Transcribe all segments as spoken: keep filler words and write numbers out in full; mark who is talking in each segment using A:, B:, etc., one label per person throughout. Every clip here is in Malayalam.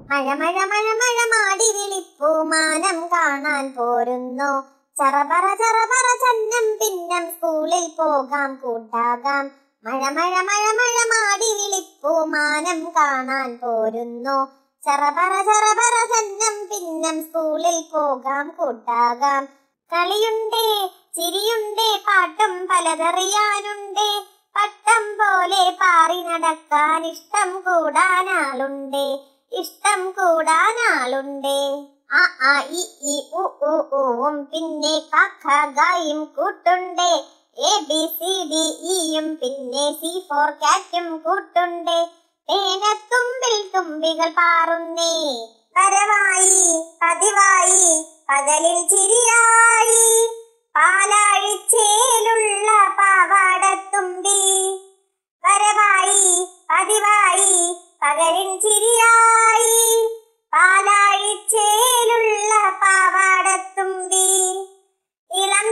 A: മഴ മഴ മഴ മഴ മാടി വിളിപ്പൂ മാനം കാണാൻ പോരുന്നു. ചറപറ ചറപറ ചന്നം പിന്നം സ്കൂളിൽ പോകാം കൂട്ടാകാം. മഴ മഴ മഴ മഴ മാടി വിളിപ്പൂ മാനം കാണാൻ പോരുന്നു. ചറപറ ചറപറ ചന്നം പിന്നം സ്കൂളിൽ പോകാം കൂട്ടാകാം. കളിയുണ്ടേ ചിരിയുണ്ടേ പാട്ടും പലതറിയാനുണ്ടേ. പട്ടം പോലെ പാറി നടക്കാൻ ഇഷ്ടം കൂടാനാളുണ്ടേ. ഇഷ്ടം കൂടാനാളുണ്ടേ. ആ ആ ഇ ഈ ഉ ഉ ഊവും പിന്നെ കാക്ക ഗായും കൂട്ടുണ്ടേ. എ ബി സി ഡി ഇയും പിന്നെ സി ഫോർ കാറ്റും കൂട്ടുണ്ടേ. തേനത്തുമ്പിൽ തുമ്പികൾ പാറുന്നേ. പരവായി പതിവായി പകലിൽ ചിരിയായി. പാലാഴിച്ചേലുള്ള പാവാടത്തുമ്പി. പരവായി പതിവായി പകലിൽ ചിരിയായി. പാലാഴിച്ചേലുള്ള പാവാടത്തുമ്പി. ഇളം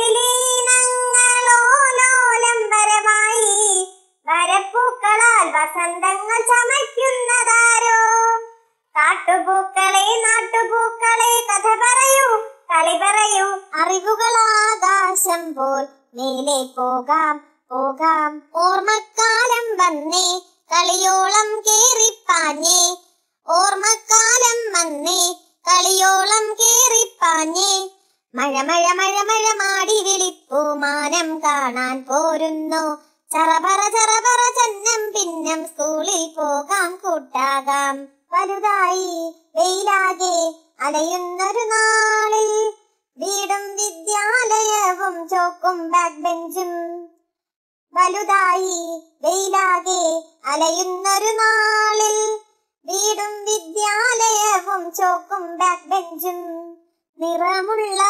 A: ചുണ്ടിലീനങ്ങളോലോലം വരമായി. വരപ്പൂക്കളാൽ വസന്തങ്ങൾ ചമയ്ക്കുന്നതാരോ. കാട്ടുപൂക്കളെ നാട്ടുപൂക്കളെ കഥ പറയൂ കളി പറയൂ. അറിവുകളാകാശം പോൽ മേലെ പോകാം പോകാം. ഓർമ്മക്കാലം വന്നേ കളിയോളം കേറിപ്പാഞ്ഞേ. ഓർമ്മക്കാലം വന്നേ കളിയോളം കേറിപ്പാഞ്ഞേ. മഴ മഴ മഴ മഴ മാടി വിളിപ്പൂ മാനം കാണാൻ പോരുന്നു. ചറപറ ചറപറ ചന്നം പിന്നം സ്കൂളിൽ പോകാം കൂട്ടാകാം. വലുതായി വെയിലാകെ അലയുന്നൊരു നാളിൽ വീടും വിദ്യാലയവും ചോക്കും ബാക്ക് ബെഞ്ചും. വലുതായി വെയിലാകെ അലയുന്നൊരു നാളിൽ വീടും വിദ്യാലയവും ചോക്കും ബാക്ക് ബെഞ്ചും. നിറമുള്ള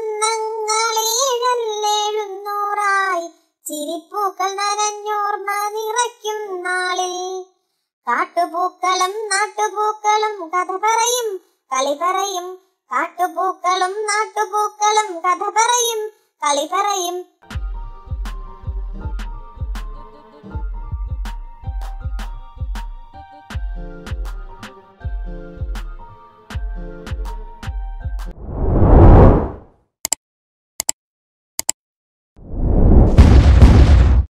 A: വർണ്ണങ്ങളേഴല്ലേഴുന്നൂറായി ചിരിപ്പൂക്കൾ നനഞ്ഞോർമ്മ നിറയ്ക്കും നാളിൽ. കാട്ടുപൂക്കളും നാട്ടുപൂക്കളും കഥ പറയും കളി പറയും. കാട്ടുപൂക്കളും നാട്ടുപൂക്കളും കഥ പറയും കളി പറയും.